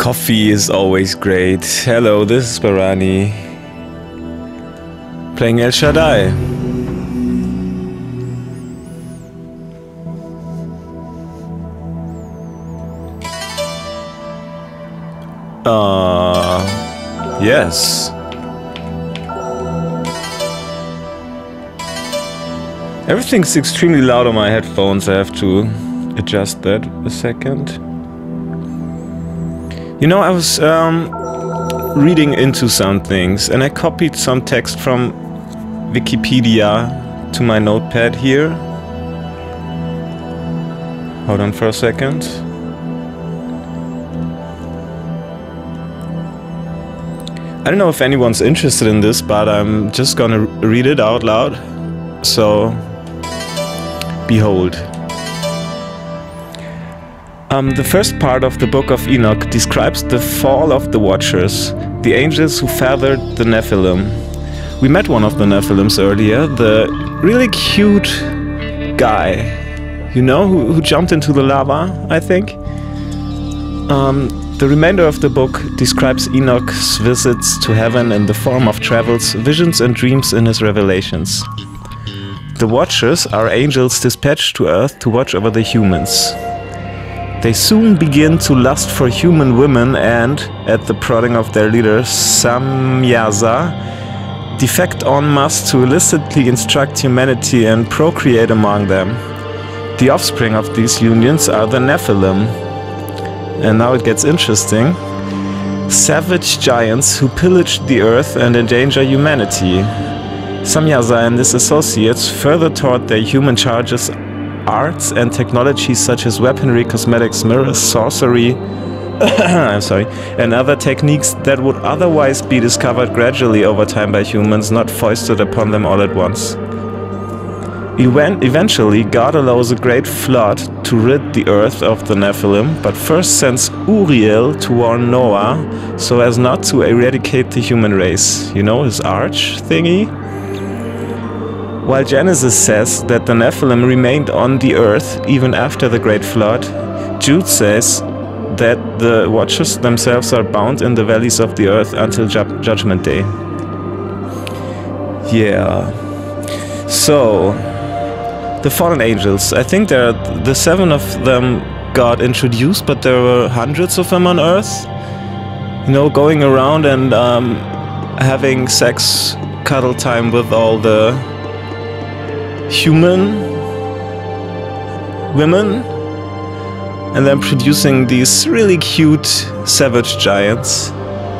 Coffee is always great. Hello, this is Barani. Playing El Shaddai. Yes. Everything's extremely loud on my headphones. I have to adjust that a second. You know, I was reading into some things and I copied some text from Wikipedia to my notepad here. Hold on for a second. I don't know if anyone's interested in this, but I'm just gonna read it out loud. So, behold. The first part of the Book of Enoch describes the fall of the Watchers, the angels who feathered the Nephilim. We met one of the Nephilims earlier, the really cute guy, you know, who jumped into the lava, I think. The remainder of the book describes Enoch's visits to heaven in the form of travels, visions and dreams in his revelations. The Watchers are angels dispatched to Earth to watch over the humans. They soon begin to lust for human women and, at the prodding of their leader Samyaza, defect en masse to illicitly instruct humanity and procreate among them. The offspring of these unions are the Nephilim. And now it gets interesting. Savage giants who pillage the earth and endanger humanity. Samyaza and his associates further taught their human charges arts and technologies such as weaponry, cosmetics, mirrors, sorcery, and other techniques that would otherwise be discovered gradually over time by humans, not foisted upon them all at once. Eventually, God allows a great flood to rid the earth of the Nephilim, but first sends Uriel to warn Noah so as not to eradicate the human race. You know, his arch thingy? While Genesis says that the Nephilim remained on the earth even after the great flood, Jude says that the Watchers themselves are bound in the valleys of the earth until Judgment Day. Yeah. So, the fallen angels. I think the 7 of them got introduced, but there were hundreds of them on Earth. You know, going around and having sex, cuddle time with all the human women, and then producing these really cute savage giants.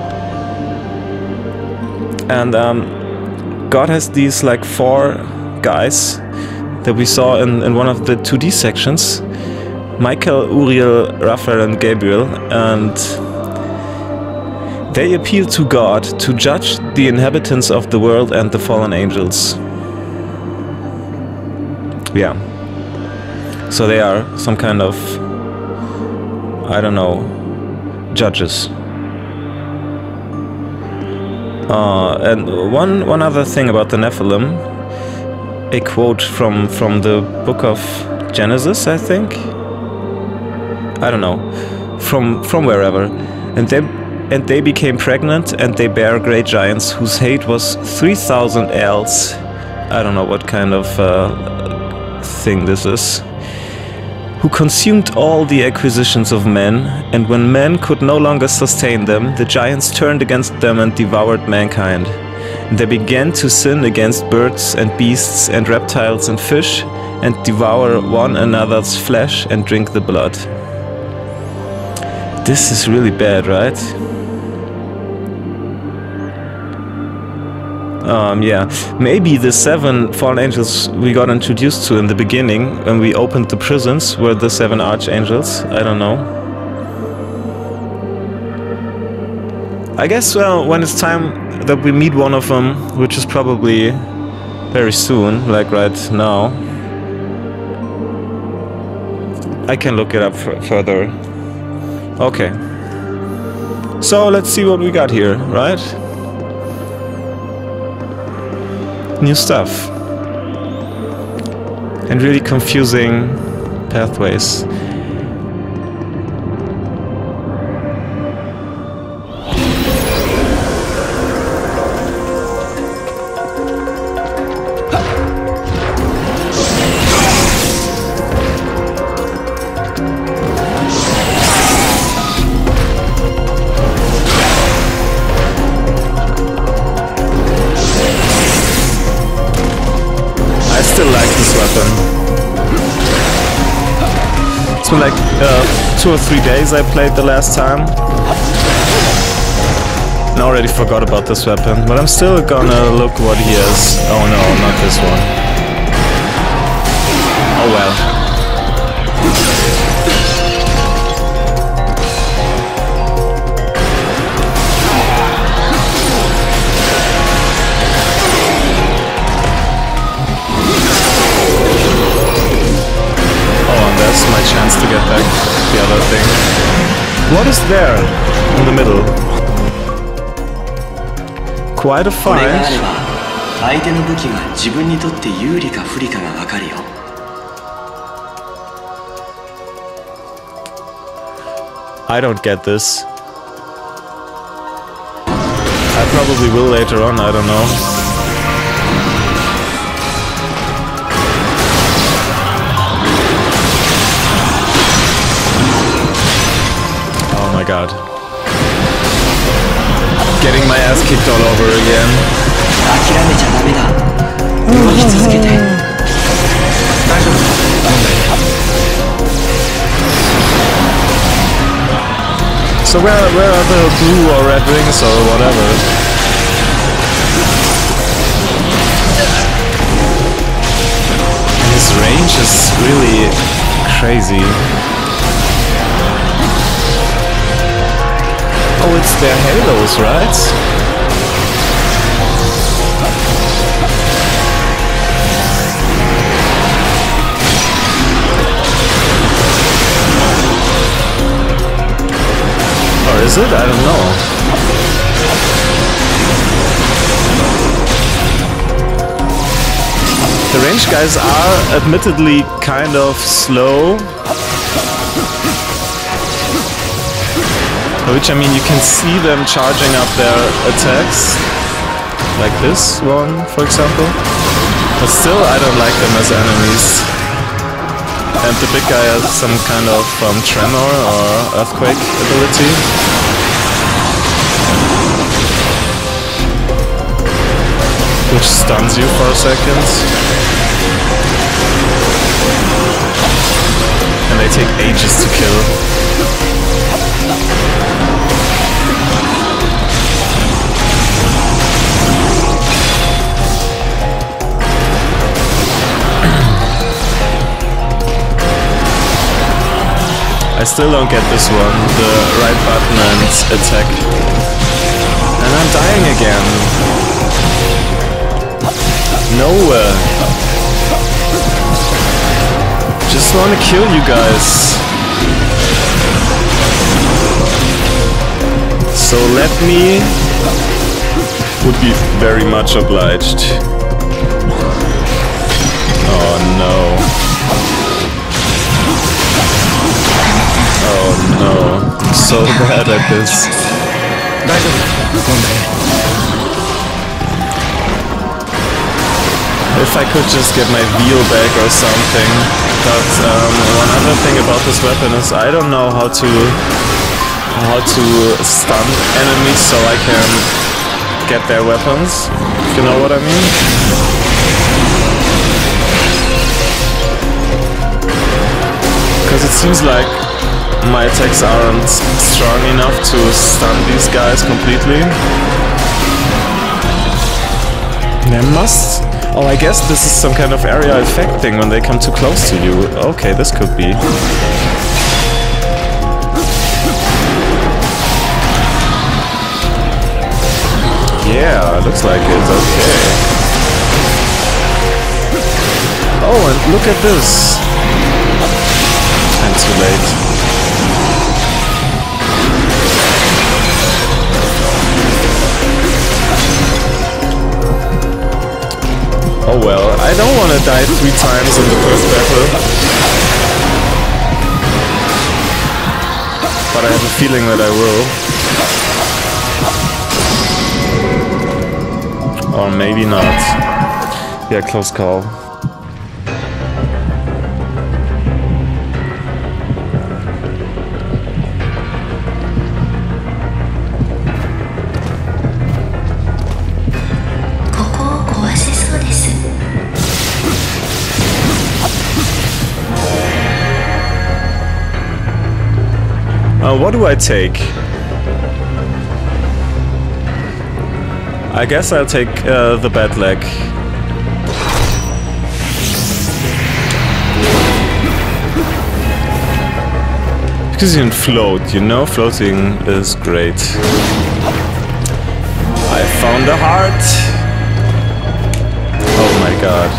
And God has these like 4 guys that we saw in one of the 2D sections. Michael, Uriel, Raphael and Gabriel, and they appeal to God to judge the inhabitants of the world and the fallen angels. Yeah. So they are some kind of, I don't know, judges. And one other thing about the Nephilim, a quote from the book of Genesis, I think. I don't know, from wherever. And they became pregnant, and they bare great giants whose height was 3,000 ells. I don't know what kind of thing this is. Who consumed all the acquisitions of men, and when men could no longer sustain them, the giants turned against them and devoured mankind. And they began to sin against birds and beasts and reptiles and fish, and devour one another's flesh and drink the blood. This is really bad, right? Yeah, maybe the 7 fallen angels we got introduced to in the beginning when we opened the prisons were the 7 archangels. I don't know. I guess, well, when it's time that we meet one of them, which is probably very soon, like right now, I can look it up further. Okay. So let's see what we got here, right? New stuff. And really confusing weapon. It's been like 2 or 3 days I played the last time. And I already forgot about this weapon, but I'm still gonna look what he has. Oh no, not this one. Oh well. Oh, and that's my chance to get back the other thing. What is there in the middle? Quite a fight. I don't get this. I probably will later on, I don't know. Oh my god. Getting my ass kicked all over again. So where are the blue or red rings or whatever? His range is really crazy. Oh, it's their halos, right? Or is it? I don't know. The range guys are admittedly kind of slow. Which, I mean, you can see them charging up their attacks. Like this one, for example. But still, I don't like them as enemies. And the big guy has some kind of tremor or earthquake ability. Which stuns you for a second. And they take ages to kill. I still don't get this one, the right button and attack. And I'm dying again. Nowhere. Just wanna kill you guys. So let me... Would be very much obliged. Oh no. Oh no, I'm so bad at this. If I could just get my wheel back or something. But one other thing about this weapon is I don't know how to stun enemies so I can get their weapons. If you know what I mean? Because it seems like my attacks aren't strong enough to stun these guys completely. There must... Oh, I guess this is some kind of area effect thing when they come too close to you. Okay, this could be. Yeah, looks like it. Okay. Oh, and look at this. I'm too late. Oh well, I don't want to die 3 times in the first battle. But I have a feeling that I will. Or maybe not. Yeah, close call. What do I take? I guess I'll take the bad leg. Because you can float, you know? Floating is great. I found a heart! Oh my god.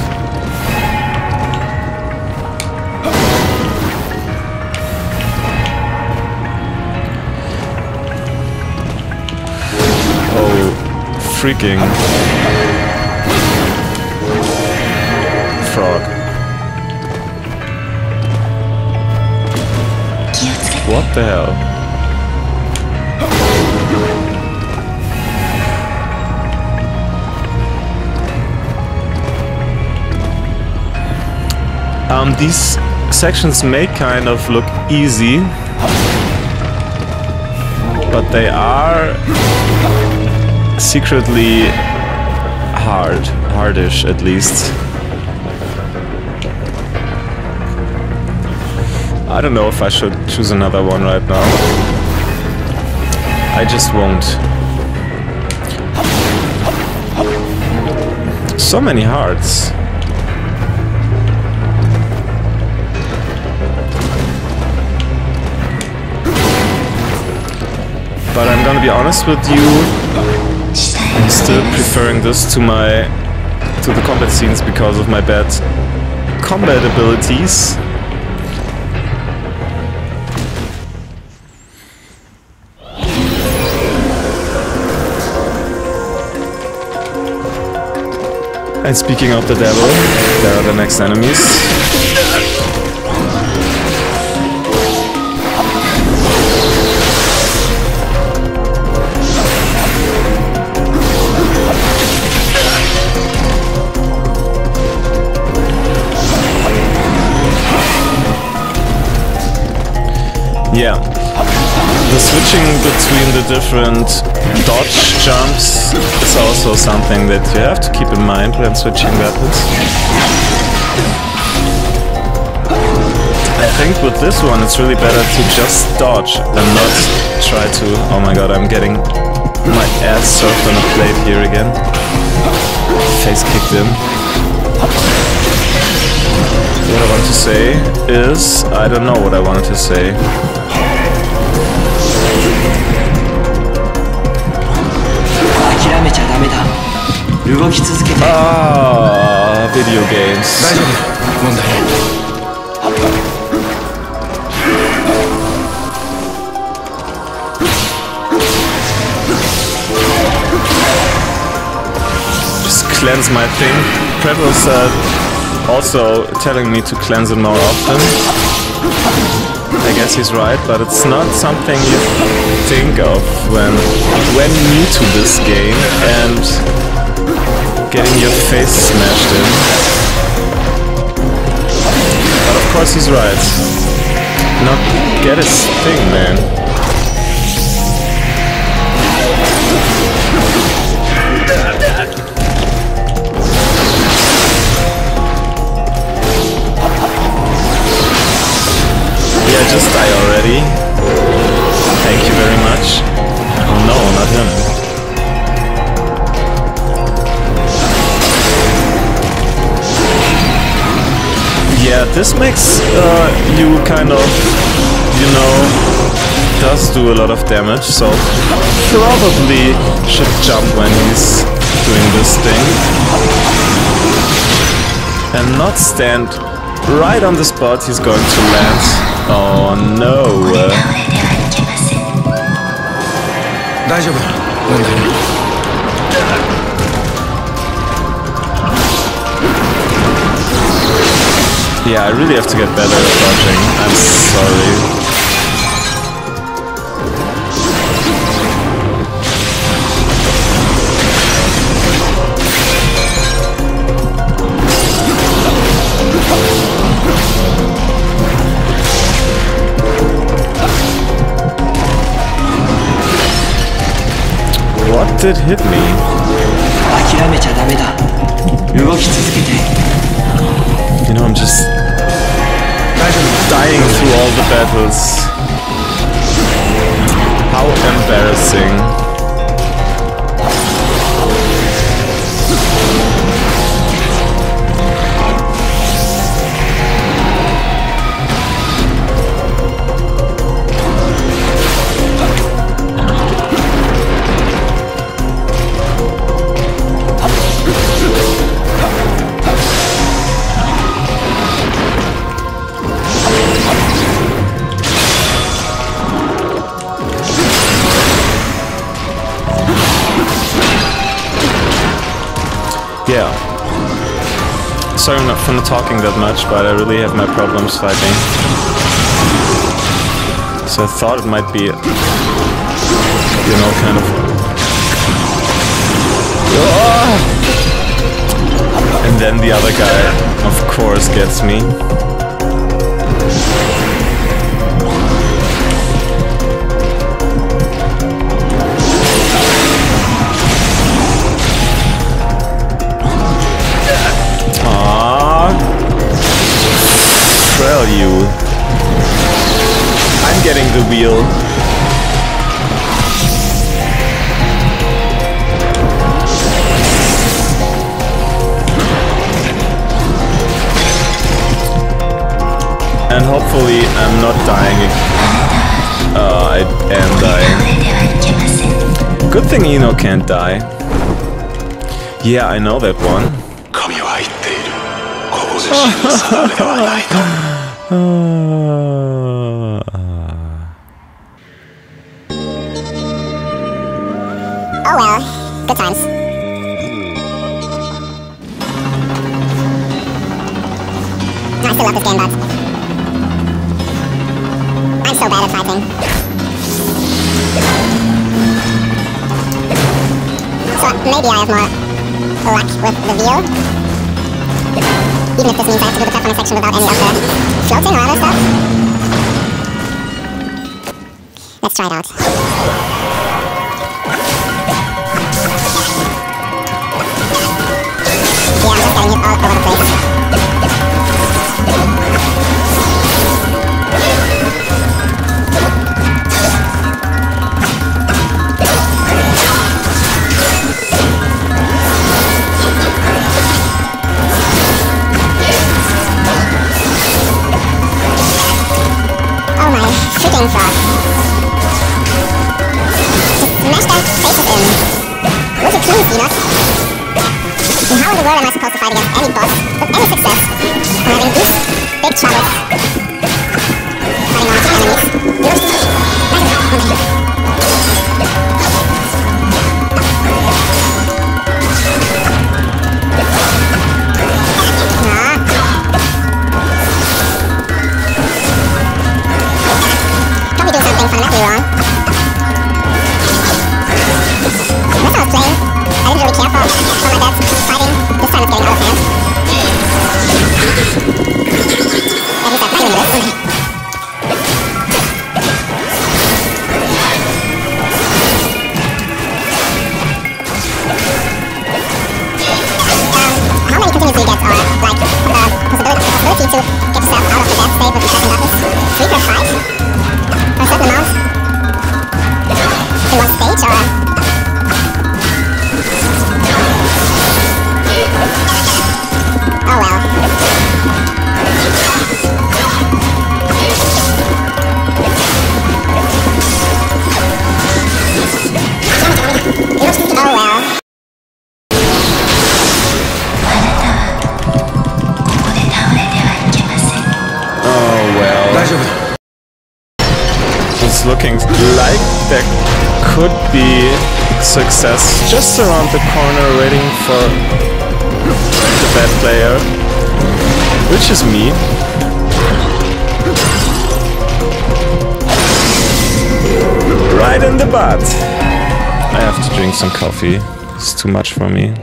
Freaking frog. What the hell? These sections may kind of look easy, but they are secretly hardish at least. I don't know if I should choose another one right now. I just won't. So many hearts. But I'm gonna be honest with you, I'm still preferring this to the combat scenes because of my bad combat abilities. And speaking of the devil, there are the next enemies. Yeah, the switching between the different dodge jumps is also something that you have to keep in mind when switching weapons. I think with this one it's really better to just dodge and not try to... Oh my god, I'm getting my ass surfed on a plate here again. Face kicked in. What I want to say is... I don't know what I wanted to say. Ah, video games. Just cleanse my thing. Prevo's also telling me to cleanse it more often. I guess he's right, but it's not something you think of when new to this game and getting your face smashed in. But of course he's right. Not get his thing, man. Yeah, just die already. Thank you very much. Oh no, not him. Yeah, this makes you kind of, you know, does do a lot of damage, so probably should jump when he's doing this thing. And not stand right on the spot he's going to land. Oh no. Yeah, I really have to get better at dodging. I'm sorry. What did hit me? You know, I'm just dying through all the battles. How embarrassing. Yeah. Sorry for not talking that much, but I really have my problems fighting. So I thought it might be, you know, kind of... Oh! And then the other guy, of course, gets me. You. I'm getting the wheel. And hopefully I'm not dying. I am dying. Good thing Ino can't die. Yeah, I know that one. Oh well, good times. I still love this game, but I'm so bad at fighting. So maybe I have more luck with the wheel. Even if this means I have to do the platforming section without any of the floating or other stuff. Let's try it out. Yeah, I'm just getting hit all over the place. Oh my freaking frog. Just smash their faces in. Would you please, Enoch? And how in the world am I supposed to fight against any boss with any success when having these big troubles fighting one or two enemies? Probably doing something fundamentally wrong. That's how I was playing. I didn't really care for my dad's fighting. This time it's getting out of hand. At least I'm playing this. How many continues do you get, or like possibility to get yourself out of the death state with the second buttons? 3 per fight? For a certain amount? In one stage, or? Oh well. Oh well. Oh well. It's looking like there could be success just around the corner waiting for the bad player, which is me. Right in the butt. I have to drink some coffee. It's too much for me.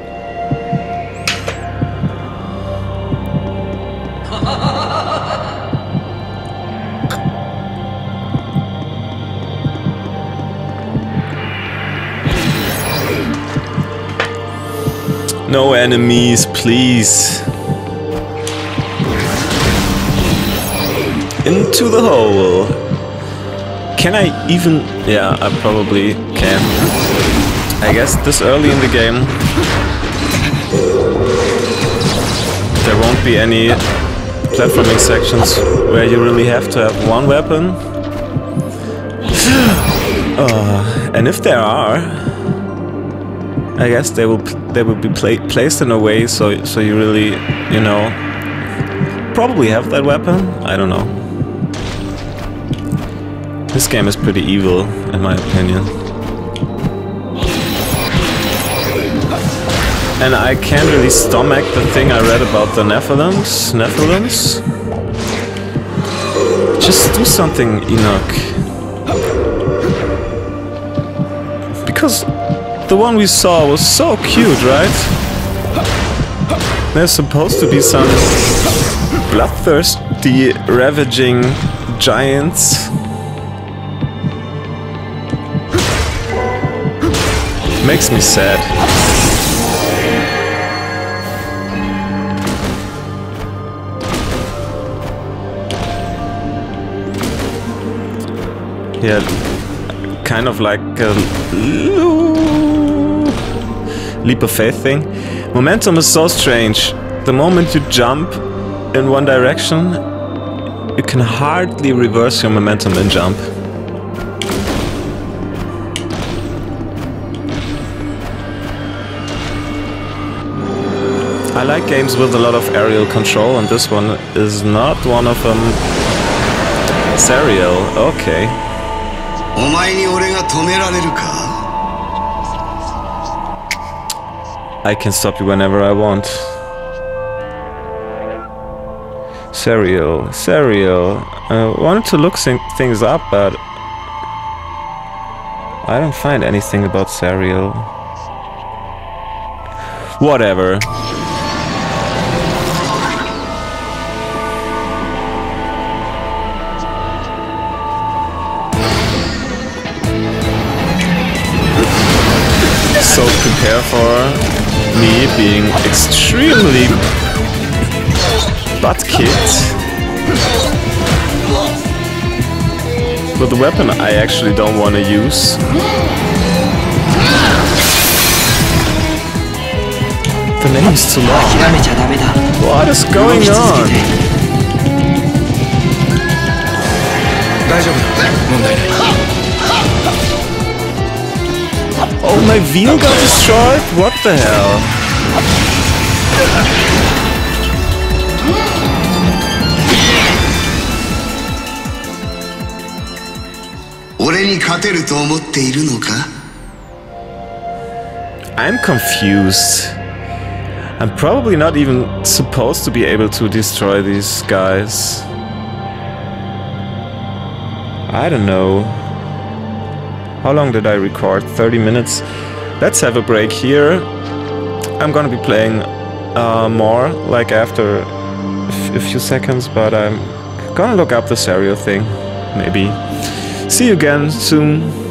No enemies, please. Into the hole. Can I even... Yeah, I probably can. I guess this early in the game there won't be any platforming sections where you really have to have one weapon. And if there are, I guess they will be placed in a way so you really, you know, probably have that weapon. I don't know. This game is pretty evil, in my opinion. And I can't really stomach the thing I read about the Nephilims. Just do something, Enoch. Because the one we saw was so cute, right? There's supposed to be some bloodthirsty, ravaging giants. Makes me sad. Yeah, kind of like a leap of faith thing. Momentum is so strange. The moment you jump in one direction, you can hardly reverse your momentum and jump. I like games with a lot of aerial control, and this one is not one of them. Serial, okay. I can stop you whenever I want. Serial. I wanted to look things up, but I don't find anything about Serial. Whatever. So prepare for me being extremely butt-kicked with a weapon I actually don't want to use. The name is too long. What is going on? Oh, my wheel got destroyed? What the hell? I'm confused. I'm probably not even supposed to be able to destroy these guys. I don't know. How long did I record? 30 minutes. Let's have a break here. I'm gonna be playing more, like after a few seconds, but I'm gonna look up the Serial thing, maybe. See you again soon.